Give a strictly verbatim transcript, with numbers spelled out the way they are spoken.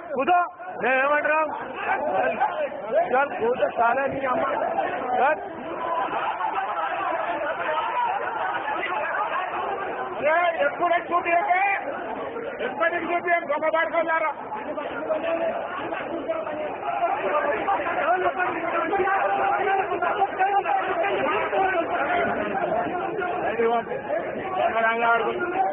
కూర్చో నేనేమంటున్నాం సార్ కూర్చో చాలా నీ అమ్మ సార్ ఎప్పుడు చూపి ఎప్పటికి చూపి గొప్ప పడుకోలేరా ఆడుకుంటున్నా